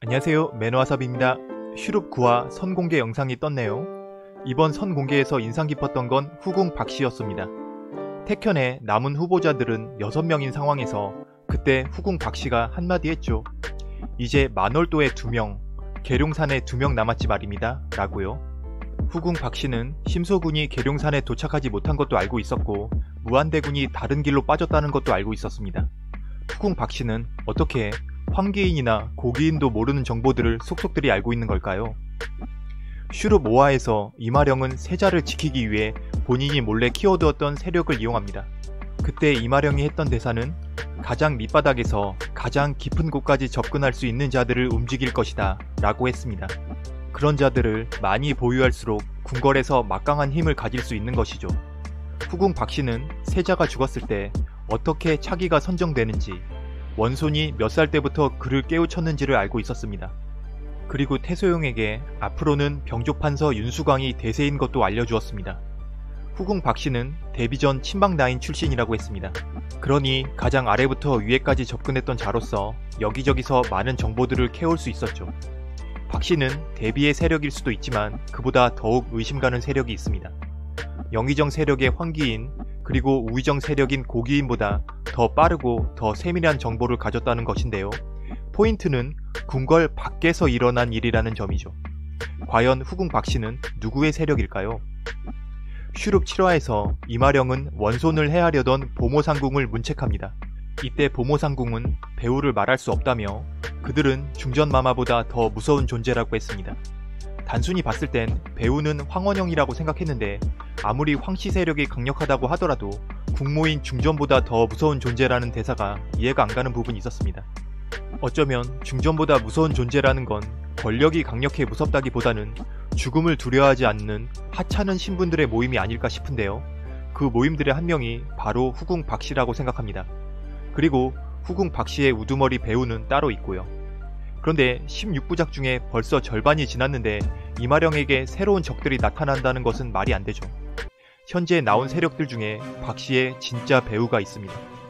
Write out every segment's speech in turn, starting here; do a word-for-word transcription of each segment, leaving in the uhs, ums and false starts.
안녕하세요, 매너와섭입니다. 슈룹 구화 선공개 영상이 떴네요. 이번 선공개에서 인상 깊었던 건 후궁 박씨였습니다. 택현의 남은 후보자들은 여섯 명인 상황에서 그때 후궁 박씨가 한마디 했죠. 이제 만월도에 두 명, 계룡산에 두 명 남았지 말입니다 라고요. 후궁 박씨는 심소군이 계룡산에 도착하지 못한 것도 알고 있었고 무한대군이 다른 길로 빠졌다는 것도 알고 있었습니다. 후궁 박씨는 어떻게 황기인이나 고기인도 모르는 정보들을 속속들이 알고 있는 걸까요? 슈룹 오 화에서 이마령은 세자를 지키기 위해 본인이 몰래 키워두었던 세력을 이용합니다. 그때 이마령이 했던 대사는 가장 밑바닥에서 가장 깊은 곳까지 접근할 수 있는 자들을 움직일 것이다 라고 했습니다. 그런 자들을 많이 보유할수록 궁궐에서 막강한 힘을 가질 수 있는 것이죠. 후궁 박씨는 세자가 죽었을 때 어떻게 차기가 선정되는지, 원손이 몇 살 때부터 그를 깨우쳤는지를 알고 있었습니다. 그리고 태소용에게 앞으로는 병조판서 윤수광이 대세인 것도 알려주었습니다. 후궁 박씨는 데뷔 전 친박라인 출신이라고 했습니다. 그러니 가장 아래부터 위에까지 접근했던 자로서 여기저기서 많은 정보들을 캐올 수 있었죠. 박씨는 데뷔의 세력일 수도 있지만 그보다 더욱 의심가는 세력이 있습니다. 영의정 세력의 황기인, 그리고 우의정 세력인 고기인보다 더 빠르고 더 세밀한 정보를 가졌다는 것인데요. 포인트는 궁궐 밖에서 일어난 일이라는 점이죠. 과연 후궁 박씨는 누구의 세력일까요? 슈룹 칠 화에서 이마령은 원손을 해하려던 보모상궁을 문책합니다. 이때 보모상궁은 배우를 말할 수 없다며 그들은 중전마마보다 더 무서운 존재라고 했습니다. 단순히 봤을 땐 배우는 황원영이라고 생각했는데 아무리 황씨 세력이 강력하다고 하더라도 국모인 중전보다 더 무서운 존재라는 대사가 이해가 안 가는 부분이 있었습니다. 어쩌면 중전보다 무서운 존재라는 건 권력이 강력해 무섭다기보다는 죽음을 두려워하지 않는 하찮은 신분들의 모임이 아닐까 싶은데요. 그 모임들의 한 명이 바로 후궁 박씨라고 생각합니다. 그리고 후궁 박씨의 우두머리 배우는 따로 있고요. 그런데 십육 부작 중에 벌써 절반이 지났는데 이마령에게 새로운 적들이 나타난다는 것은 말이 안 되죠. 현재 나온 세력들 중에 박씨의 진짜 배우가 있습니다.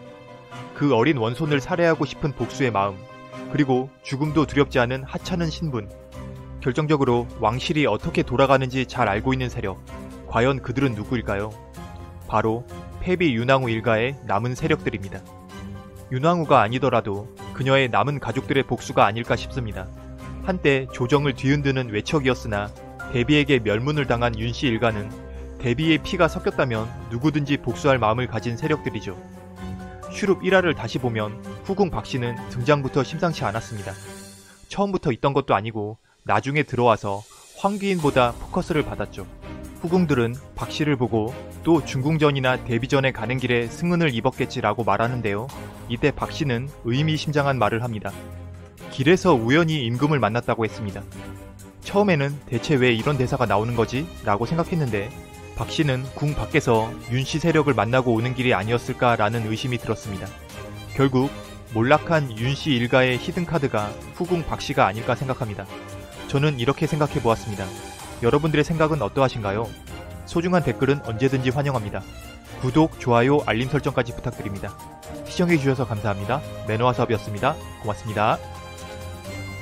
그 어린 원손을 살해하고 싶은 복수의 마음, 그리고 죽음도 두렵지 않은 하찮은 신분, 결정적으로 왕실이 어떻게 돌아가는지 잘 알고 있는 세력, 과연 그들은 누구일까요? 바로 패비 윤왕후 일가의 남은 세력들입니다. 윤왕후가 아니더라도 그녀의 남은 가족들의 복수가 아닐까 싶습니다. 한때 조정을 뒤흔드는 외척이었으나 대비에게 멸문을 당한 윤씨 일가는 대비의 피가 섞였다면 누구든지 복수할 마음을 가진 세력들이죠. 슈룹 일 화를 다시 보면 후궁 박씨는 등장부터 심상치 않았습니다. 처음부터 있던 것도 아니고 나중에 들어와서 황기인보다 포커스를 받았죠. 후궁들은 박씨를 보고 또 중궁전이나 데뷔전에 가는 길에 승은을 입었겠지라고 말하는데요. 이때 박씨는 의미심장한 말을 합니다. 길에서 우연히 임금을 만났다고 했습니다. 처음에는 대체 왜 이런 대사가 나오는 거지? 라고 생각했는데 박씨는 궁 밖에서 윤씨 세력을 만나고 오는 길이 아니었을까라는 의심이 들었습니다. 결국 몰락한 윤씨 일가의 히든카드가 후궁 박씨가 아닐까 생각합니다. 저는 이렇게 생각해 보았습니다. 여러분들의 생각은 어떠하신가요? 소중한 댓글은 언제든지 환영합니다. 구독, 좋아요, 알림 설정까지 부탁드립니다. 시청해주셔서 감사합니다. 매너와섭이었습니다. 고맙습니다.